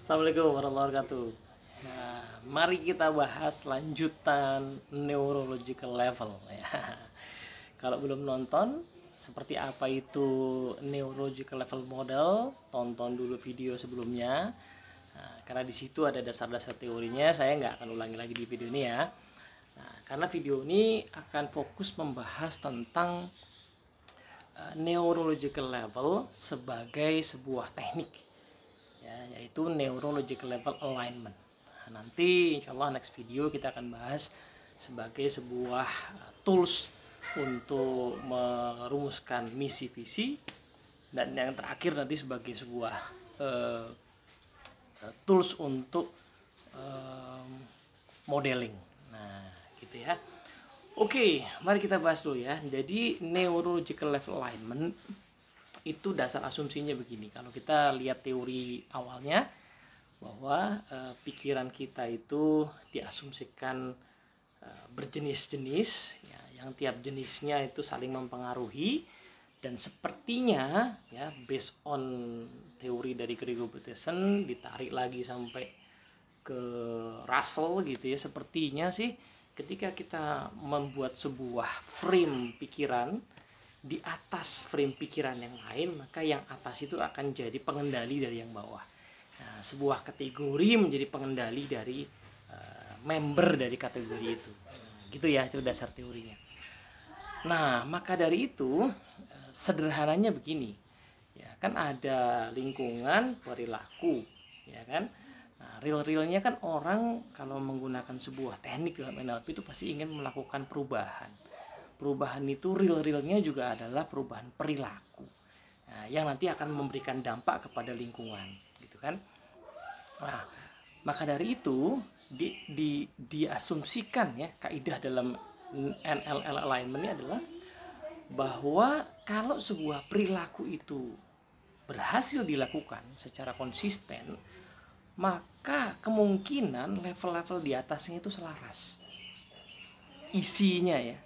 Assalamualaikum warahmatullahi wabarakatuh. Nah, mari kita bahas lanjutan neurological level ya. Kalau belum nonton seperti apa itu neurological level model, tonton dulu video sebelumnya. Nah, karena di situ ada dasar-dasar teorinya, saya nggak akan ulangi lagi di video ini ya. Nah, karena video ini akan fokus membahas tentang neurological level sebagai sebuah teknik ya, yaitu neurological level alignment. Nah, nanti insya Allah next video kita akan bahas sebagai sebuah tools untuk merumuskan misi visi, dan yang terakhir nanti sebagai sebuah tools untuk modeling. Nah gitu ya. Oke, mari kita bahas dulu ya. Jadi neurological level alignment itu dasar asumsinya begini. Kalau kita lihat teori awalnya bahwa pikiran kita itu diasumsikan berjenis-jenis ya, yang tiap jenisnya itu saling mempengaruhi, dan sepertinya ya based on teori dari Gregor Bateson ditarik lagi sampai ke Russell gitu ya, sepertinya sih ketika kita membuat sebuah frame pikiran di atas frame pikiran yang lain, maka yang atas itu akan jadi pengendali dari yang bawah. Nah, sebuah kategori menjadi pengendali dari member dari kategori itu. Gitu ya, itu dasar teorinya. Nah, maka dari itu sederhananya begini. Ya, kan ada lingkungan, perilaku, ya kan? Nah, real-realnya kan orang kalau menggunakan sebuah teknik dalam NLP itu pasti ingin melakukan perubahan. Perubahan itu real-realnya juga adalah perubahan perilaku, nah, yang nanti akan memberikan dampak kepada lingkungan, gitu kan? Nah, maka dari itu diasumsikan ya, kaidah dalam NLL alignment ini adalah bahwa kalau sebuah perilaku itu berhasil dilakukan secara konsisten, maka kemungkinan level-level di atasnya itu selaras isinya ya.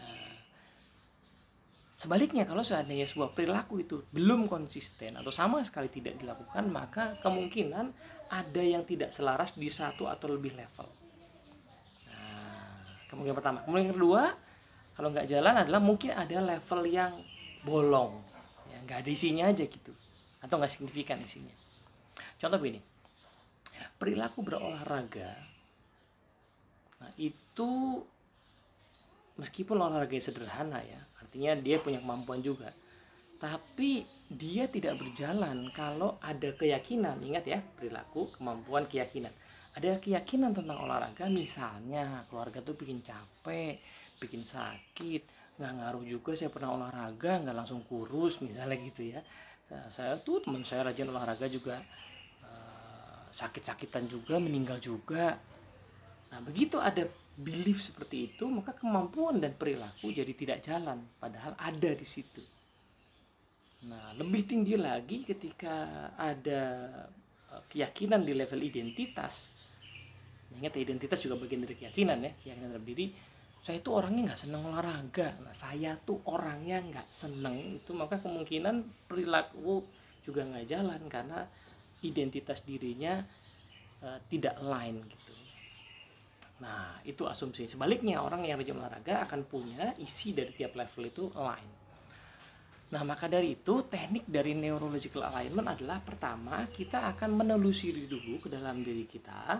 Sebaliknya, kalau seandainya sebuah perilaku itu belum konsisten atau sama sekali tidak dilakukan, maka kemungkinan ada yang tidak selaras di satu atau lebih level. Nah, kemungkinan pertama. Kemungkinan kedua, kalau nggak jalan adalah mungkin ada level yang bolong, ya, nggak ada isinya aja gitu, atau nggak signifikan isinya. Contoh begini, perilaku berolahraga, nah itu meskipun olahraga sederhana ya, artinya dia punya kemampuan juga, tapi dia tidak berjalan kalau ada keyakinan. Ingat ya, perilaku, kemampuan, keyakinan. Ada keyakinan tentang olahraga, misalnya keluarga tuh bikin capek, bikin sakit, nggak ngaruh juga saya pernah olahraga, nggak langsung kurus misalnya gitu ya. Saya tuh teman saya rajin olahraga juga sakit-sakitan juga, meninggal juga. Nah, begitu ada belief seperti itu, maka kemampuan dan perilaku jadi tidak jalan, padahal ada di situ. Nah, lebih tinggi lagi ketika ada keyakinan di level identitas. Ingat, identitas juga bagian dari keyakinan ya, keyakinan dalam diri. Saya itu orangnya nggak seneng olahraga. Nah, saya tuh orangnya nggak seneng itu, maka kemungkinan perilaku juga nggak jalan karena identitas dirinya tidak align gitu. Nah, itu asumsi. Sebaliknya, orang yang rajin olahraga akan punya isi dari tiap level itu align. Nah, maka dari itu teknik dari neurological alignment adalah, pertama, kita akan menelusuri dulu ke dalam diri kita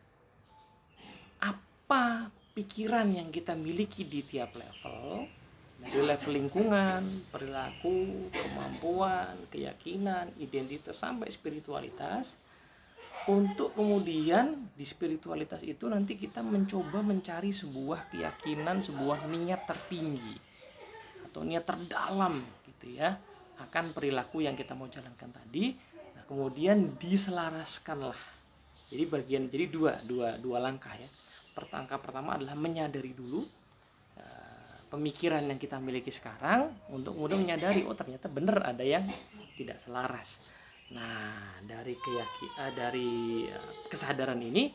apa pikiran yang kita miliki di tiap level, dari level lingkungan, perilaku, kemampuan, keyakinan, identitas, sampai spiritualitas. Untuk kemudian di spiritualitas itu nanti kita mencoba mencari sebuah keyakinan, sebuah niat tertinggi atau niat terdalam gitu ya akan perilaku yang kita mau jalankan tadi. Nah, kemudian diselaraskanlah. Jadi dua langkah ya. Langkah pertama adalah menyadari dulu pemikiran yang kita miliki sekarang, untuk kemudian menyadari, oh ternyata benar ada yang tidak selaras. Nah, dari kesadaran ini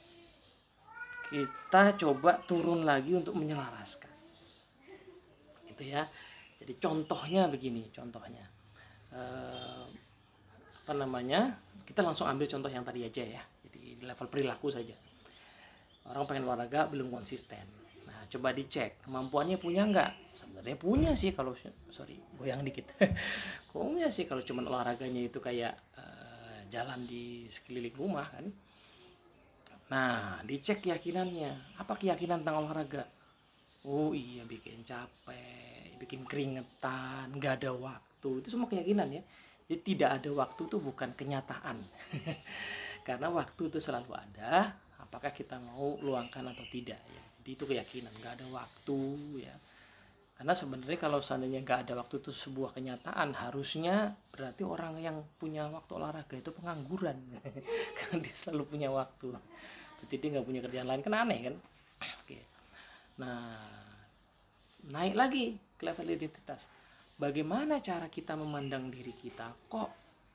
kita coba turun lagi untuk menyelaraskan. Itu ya. Jadi contohnya begini, Kita langsung ambil contoh yang tadi aja ya, jadi di level perilaku saja. Orang pengen olahraga belum konsisten. Nah, coba dicek kemampuannya punya nggak. Sebenarnya punya sih kalau goyang dikit. Punya sih kalau cuman olahraganya itu kayak jalan di sekeliling rumah kan. Nah, dicek keyakinannya. Apa keyakinan tentang olahraga? Oh iya, bikin capek, bikin keringetan, nggak ada waktu. Itu semua keyakinan ya. Jadi tidak ada waktu itu bukan kenyataan. Karena waktu itu selalu ada, apakah kita mau luangkan atau tidak ya. Jadi itu keyakinan, nggak ada waktu ya. Karena sebenarnya kalau seandainya nggak ada waktu itu sebuah kenyataan, harusnya berarti orang yang punya waktu olahraga itu pengangguran. Karena dia selalu punya waktu. Berarti dia nggak punya kerjaan lain, kan aneh kan. Oke. Nah, naik lagi ke level identitas. Bagaimana cara kita memandang diri kita? Kok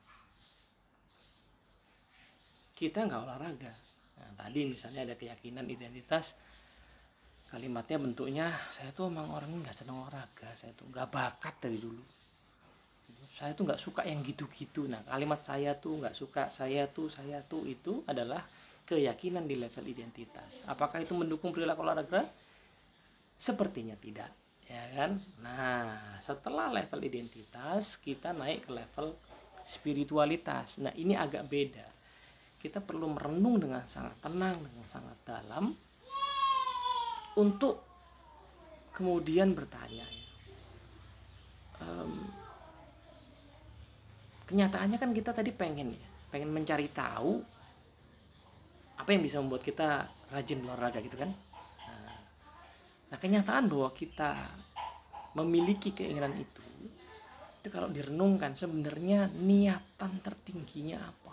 kita nggak olahraga? Nah, tadi misalnya ada keyakinan identitas, kalimatnya bentuknya, saya tuh emang orangnya nggak senang olahraga, saya tuh nggak bakat dari dulu, saya tuh nggak suka yang gitu-gitu. Nah, kalimat saya tuh nggak suka, saya tuh itu adalah keyakinan di level identitas. Apakah itu mendukung perilaku olahraga? Sepertinya tidak, ya kan? Nah, setelah level identitas, kita naik ke level spiritualitas. Nah, ini agak beda. Kita perlu merenung dengan sangat tenang, dengan sangat dalam, untuk kemudian bertanya. Kenyataannya kan kita tadi pengen mencari tahu apa yang bisa membuat kita rajin olahraga gitu kan. Nah, kenyataan bahwa kita memiliki keinginan itu kalau direnungkan sebenarnya niatan tertingginya apa?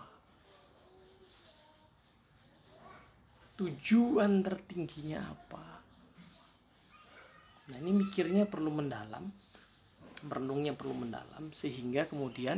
Tujuan tertingginya apa? Nah, ini mikirnya perlu mendalam, merenungnya perlu mendalam, sehingga kemudian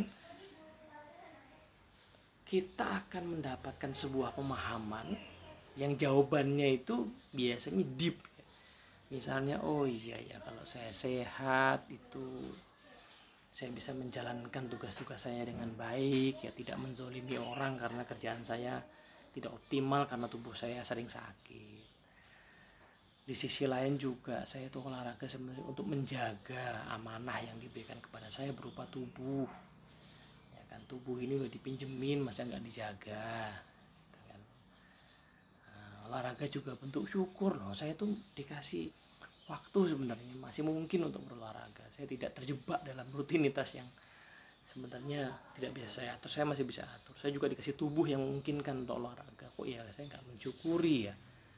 kita akan mendapatkan sebuah pemahaman yang jawabannya itu biasanya deep. Misalnya, oh iya ya, kalau saya sehat itu saya bisa menjalankan tugas-tugas saya dengan baik, ya tidak menzolimi orang karena kerjaan saya tidak optimal karena tubuh saya sering sakit. Di sisi lain juga saya itu olahraga sebenarnya untuk menjaga amanah yang diberikan kepada saya berupa tubuh. Ya kan, tubuh ini udah dipinjemin, masa nggak dijaga. Gitu kan. Nah, olahraga juga bentuk syukur loh. Saya tuh dikasih waktu sebenarnya masih mungkin untuk berolahraga. Saya tidak terjebak dalam rutinitas yang sebenarnya tidak bisa saya atur. Saya masih bisa atur. Saya juga dikasih tubuh yang memungkinkan untuk olahraga. Kok ya saya nggak mensyukuri ya.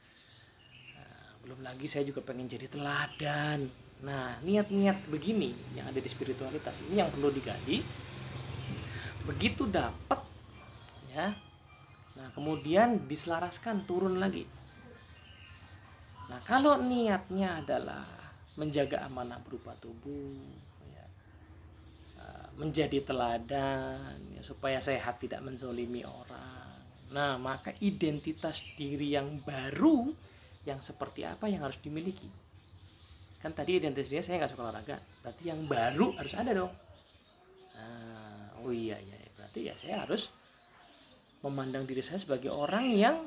Belum lagi saya juga pengen jadi teladan. Nah, niat-niat begini yang ada di spiritualitas ini yang perlu digali. Begitu dapat ya. Nah, kemudian diselaraskan, turun lagi. Nah, kalau niatnya adalah menjaga amanah berupa tubuh ya, menjadi teladan ya, supaya sehat, tidak menzolimi orang. Nah, maka identitas diri yang baru yang seperti apa yang harus dimiliki. Kan tadi identitasnya saya nggak suka olahraga, berarti yang baru harus ada dong. Nah, oh iya ya, berarti ya saya harus memandang diri saya sebagai orang yang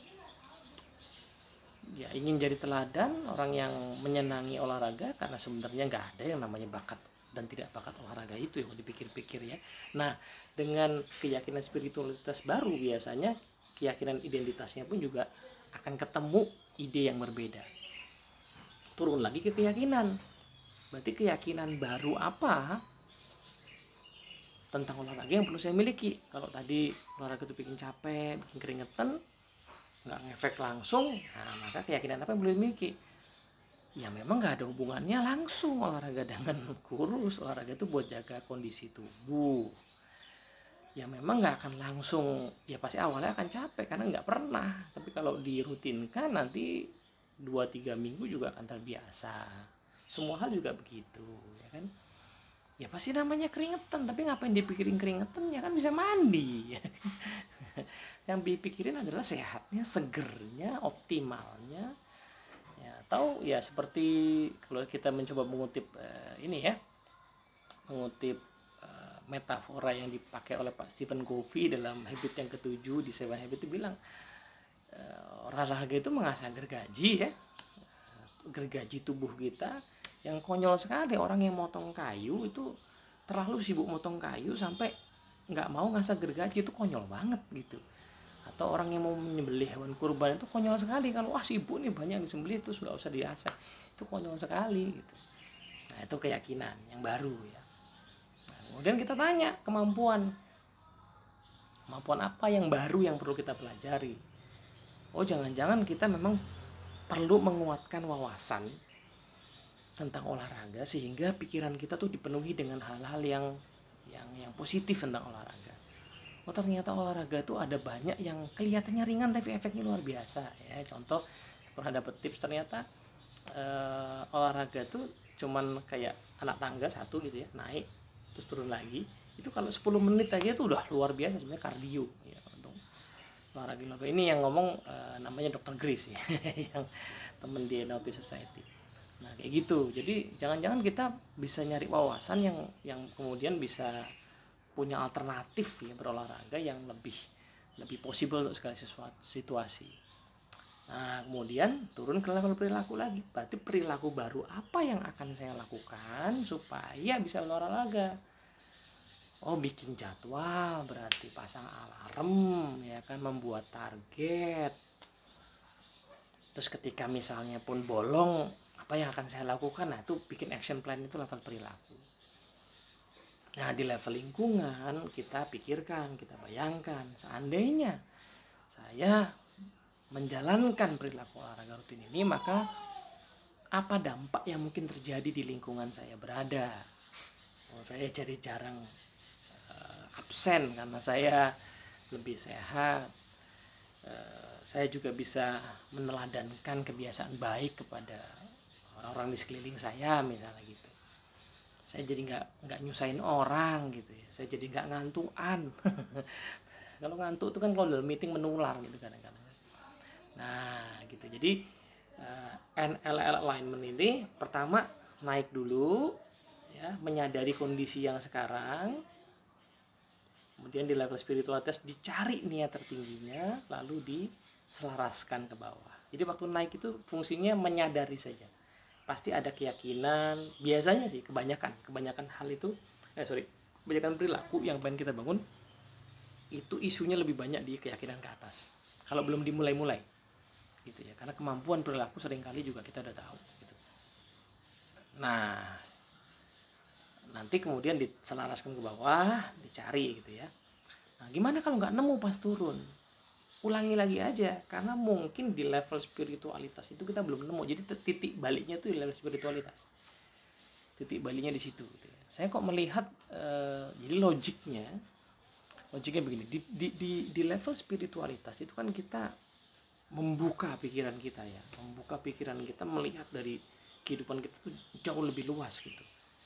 ya ingin jadi teladan, orang yang menyenangi olahraga, karena sebenarnya nggak ada yang namanya bakat dan tidak bakat olahraga itu ya, kalau dipikir-pikir ya. Nah, dengan keyakinan spiritualitas baru biasanya keyakinan identitasnya pun juga akan ketemu ide yang berbeda. Turun lagi ke keyakinan. Berarti keyakinan baru apa tentang olahraga yang perlu saya miliki? Kalau tadi olahraga itu bikin capek, bikin keringetan, nggak ngefek langsung, nah maka keyakinan apa yang perlu dimiliki? Ya memang nggak ada hubungannya langsung olahraga dengan kurus. Olahraga itu buat jaga kondisi tubuh. Ya memang nggak akan langsung, ya pasti awalnya akan capek karena nggak pernah, tapi kalau dirutinkan nanti 2-3 minggu juga akan terbiasa. Semua hal juga begitu ya kan. Ya pasti namanya keringetan, tapi ngapain dipikirin keringetan, ya kan bisa mandi ya. Yang dipikirin adalah sehatnya, segernya, optimalnya ya. Atau ya seperti kalau kita mencoba mengutip ini ya, mengutip metafora yang dipakai oleh Pak Stephen Covey dalam habit yang ketujuh di Seven Habits itu bilang olahraga itu mengasah gergaji ya, gergaji tubuh kita. Yang konyol sekali orang yang motong kayu itu terlalu sibuk motong kayu sampai nggak mau ngasah gergaji, itu konyol banget gitu. Atau orang yang mau menyembelih hewan kurban itu konyol sekali, kalau wah sibuk nih banyak disembelih itu nggak usah diasah, itu konyol sekali gitu. Nah itu keyakinan yang baru ya. Nah, kemudian kita tanya kemampuan apa yang baru yang perlu kita pelajari. Oh jangan-jangan kita memang perlu menguatkan wawasan tentang olahraga sehingga pikiran kita tuh dipenuhi dengan hal-hal yang positif tentang olahraga. Oh ternyata olahraga tuh ada banyak yang kelihatannya ringan tapi efeknya luar biasa ya. Contoh pernah dapat tips, ternyata olahraga tuh cuman kayak anak tangga satu gitu ya, naik terus turun lagi. Itu kalau 10 menit aja tuh udah luar biasa sebenarnya kardio ya, untuk olahraga. Ini yang ngomong namanya Dr. Grace ya yang temen di NLP Society. Nah kayak gitu. Jadi jangan-jangan kita bisa nyari wawasan yang kemudian bisa punya alternatif ya berolahraga yang lebih possible untuk segala situasi. Nah kemudian turun ke level perilaku lagi. Berarti perilaku baru apa yang akan saya lakukan supaya bisa berolahraga? Oh bikin jadwal, berarti pasang alarm ya kan, membuat target. Terus ketika misalnya pun bolong, apa yang akan saya lakukan? Nah itu bikin action plan, itu level perilaku. Nah di level lingkungan kita pikirkan, kita bayangkan seandainya saya menjalankan perilaku olahraga rutin ini, maka apa dampak yang mungkin terjadi di lingkungan saya berada. Saya jadi jarang absen karena saya lebih sehat. Saya juga bisa meneladankan kebiasaan baik kepada orang-orang di sekeliling saya misalnya gitu. Saya jadi nggak nyusahin orang gitu ya. Saya jadi nggak ngantuan. Kalau ngantuk itu kan kalau dalam meeting menular gitu kadang-kadang. Nah gitu. Jadi NLL alignment ini pertama naik dulu ya, menyadari kondisi yang sekarang. Kemudian di level spiritualitas dicari niat tertingginya, lalu diselaraskan ke bawah. Jadi waktu naik itu fungsinya menyadari saja. Pasti ada keyakinan, biasanya sih kebanyakan hal itu kebanyakan perilaku yang pengen kita bangun itu isunya lebih banyak di keyakinan ke atas. Kalau belum dimulai-mulai gitu ya. Karena kemampuan perilaku seringkali juga kita udah tahu gitu. Nah, nanti kemudian diselaraskan ke bawah, dicari gitu ya. Nah, gimana kalau nggak nemu pas turun? Ulangi lagi aja, karena mungkin di level spiritualitas itu kita belum nemu. Jadi titik baliknya tuh di level spiritualitas. Titik baliknya di situ gitu ya. Saya kok melihat jadi logiknya begini, di level spiritualitas itu kan kita membuka pikiran kita ya, melihat dari kehidupan kita tuh jauh lebih luas gitu.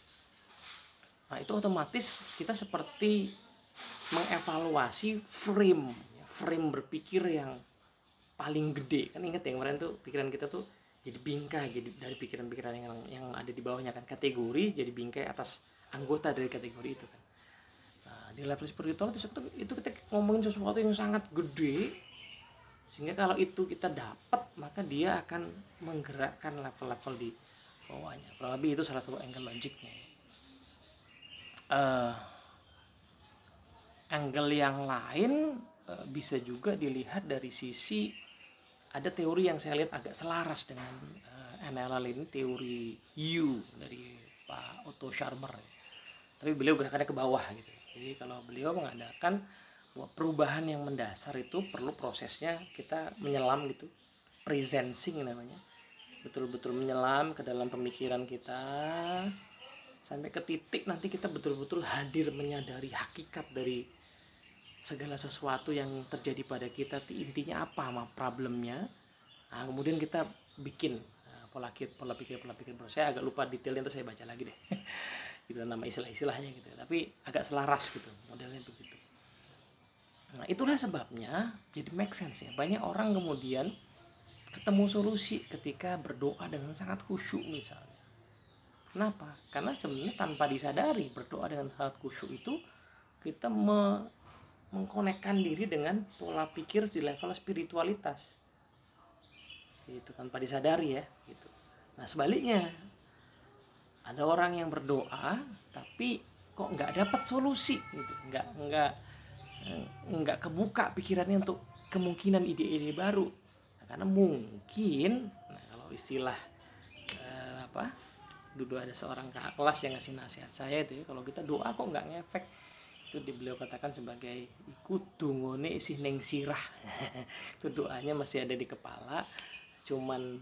Nah itu otomatis kita seperti mengevaluasi frame berpikir yang paling gede kan. Ingat ya kemarin tuh pikiran kita tuh jadi bingkai, jadi dari pikiran-pikiran yang ada di bawahnya kan, kategori jadi bingkai atas anggota dari kategori itu kan. Nah di level spiritual itu kita ngomongin sesuatu yang sangat gede, sehingga kalau itu kita dapat maka dia akan menggerakkan level-level di bawahnya. Kurang lebih itu salah satu angle logiknya. Angle yang lain bisa juga dilihat dari sisi, ada teori yang saya lihat agak selaras dengan NLL ini, teori U dari Pak Otto Scharmer. Tapi beliau gerakannya ke bawah gitu. Jadi kalau beliau mengadakan bahwa perubahan yang mendasar itu perlu prosesnya kita menyelam gitu, presencing namanya, betul-betul menyelam ke dalam pemikiran kita sampai ke titik nanti kita betul-betul hadir menyadari hakikat dari segala sesuatu yang terjadi pada kita, intinya apa problemnya. Nah, kemudian kita bikin pola pikir baru. Saya agak lupa detailnya, nanti saya baca lagi deh gitu nama istilah-istilahnya gitu, tapi agak selaras gitu modelnya begitu. Nah itulah sebabnya jadi make sense ya, banyak orang kemudian ketemu solusi ketika berdoa dengan sangat khusyuk misalnya. Kenapa? Karena sebenarnya tanpa disadari berdoa dengan sangat khusyuk itu kita mengkonekkan diri dengan pola pikir di level spiritualitas. Itu tanpa disadari ya, gitu. Nah, sebaliknya ada orang yang berdoa tapi kok nggak dapat solusi gitu, nggak kebuka pikirannya untuk kemungkinan ide-ide baru. Nah, karena mungkin, nah kalau istilah dulu ada seorang kakak kelas yang ngasih nasihat saya itu ya, kalau kita doa kok nggak ngefek, itu beliau katakan sebagai ikut dungone isih neng sirah. Itu doanya masih ada di kepala, cuman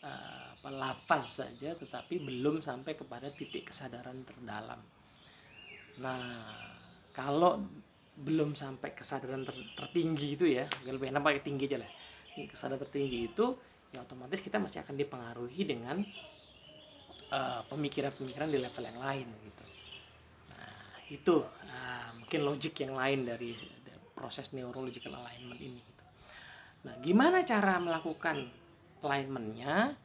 lafaz saja, tetapi belum sampai kepada titik kesadaran terdalam. Nah, kalau belum sampai kesadaran tertinggi itu ya, lebih enak pakai tinggi aja lah. Kesadaran tertinggi itu ya otomatis kita masih akan dipengaruhi dengan pemikiran-pemikiran di level yang lain gitu. Nah, itu mungkin logik yang lain dari proses neurological alignment ini gitu. Nah, gimana cara melakukan alignmentnya?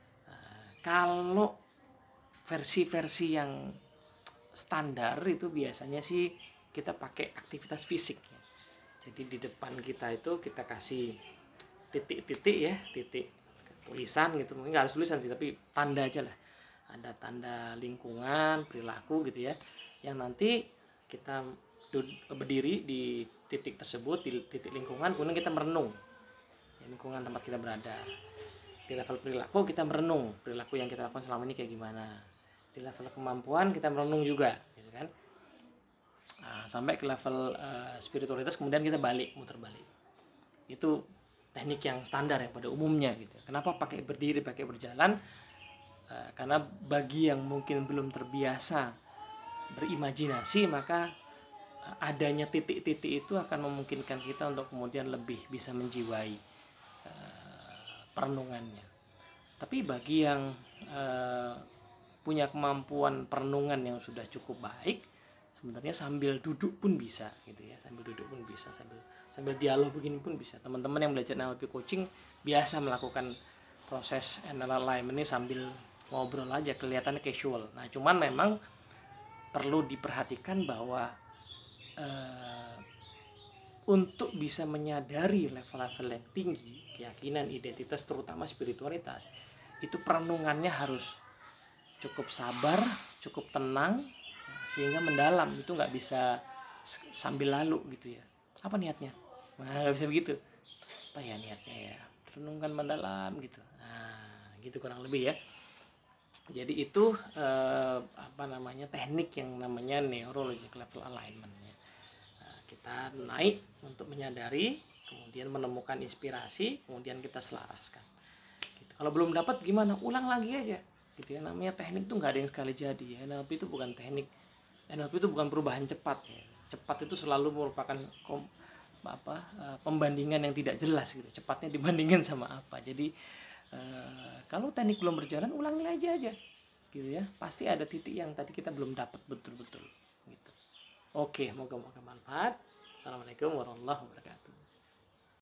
Kalau versi-versi yang standar itu biasanya sih kita pakai aktivitas fisik ya. Jadi di depan kita itu kita kasih titik-titik ya, titik tulisan gitu, mungkin nggak harus tulisan sih, tapi tanda aja lah. Ada tanda lingkungan, perilaku gitu ya, yang nanti kita berdiri di titik tersebut, di titik lingkungan, kemudian kita merenung ya, lingkungan tempat kita berada. Di level perilaku kita merenung perilaku yang kita lakukan selama ini kayak gimana. Di level kemampuan kita merenung juga gitu kan. Nah, sampai ke level spiritualitas, kemudian kita muter balik. Itu teknik yang standar ya pada umumnya gitu. Kenapa pakai berdiri, pakai berjalan? Karena bagi yang mungkin belum terbiasa berimajinasi, maka adanya titik-titik itu akan memungkinkan kita untuk kemudian lebih bisa menjiwai perenungannya. Tapi bagi yang punya kemampuan perenungan yang sudah cukup baik, sebenarnya sambil duduk pun bisa gitu ya, sambil duduk pun bisa, sambil dialog begini pun bisa. Teman-teman yang belajar NLP coaching biasa melakukan proses NLP alignment ini sambil ngobrol aja, kelihatannya casual. Nah, cuman memang perlu diperhatikan bahwa untuk bisa menyadari level-level yang tinggi, keyakinan, identitas, terutama spiritualitas, itu perenungannya harus cukup sabar, cukup tenang, sehingga mendalam. Itu nggak bisa sambil lalu gitu ya. Apa niatnya? Nah, nggak bisa begitu. Apa ya niatnya ya? Renungkan mendalam gitu. Nah, gitu kurang lebih ya. Jadi itu teknik yang namanya neurological level alignment ya. Nah, kita naik untuk menyadari, kemudian menemukan inspirasi, kemudian kita selaraskan. Gitu. Kalau belum dapat gimana? Ulang lagi aja. Gitu ya, namanya teknik tuh nggak ada yang sekali jadi ya. NLP itu bukan teknik, NLP itu bukan perubahan cepat ya. Cepat itu selalu merupakan pembandingan yang tidak jelas gitu, cepatnya dibandingkan sama apa. Jadi kalau teknik belum berjalan, ulangi aja gitu ya, pasti ada titik yang tadi kita belum dapat betul-betul gitu. Oke, moga-moga manfaat. Assalamualaikum warahmatullahi wabarakatuh.